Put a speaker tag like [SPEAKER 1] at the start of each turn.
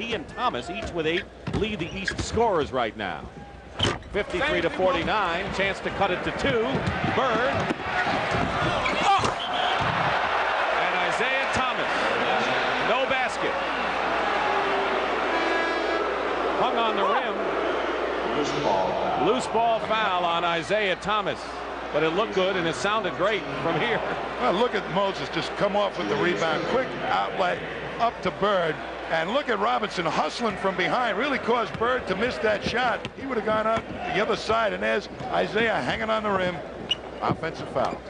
[SPEAKER 1] he and Thomas, each with 8, lead the East scorers right now. 53-49. Chance to cut it to 2. Bird. Oh! And Isiah Thomas. No basket. Hung on the rim. Loose ball foul on Isiah Thomas. But it looked good and it sounded great from here.
[SPEAKER 2] Well, look at Moses just come off with the rebound. Quick outlet up to Bird. And look at Robinson hustling from behind. Really caused Bird to miss that shot. He would have gone out the other side. And there's Isiah hanging on the rim. Offensive foul.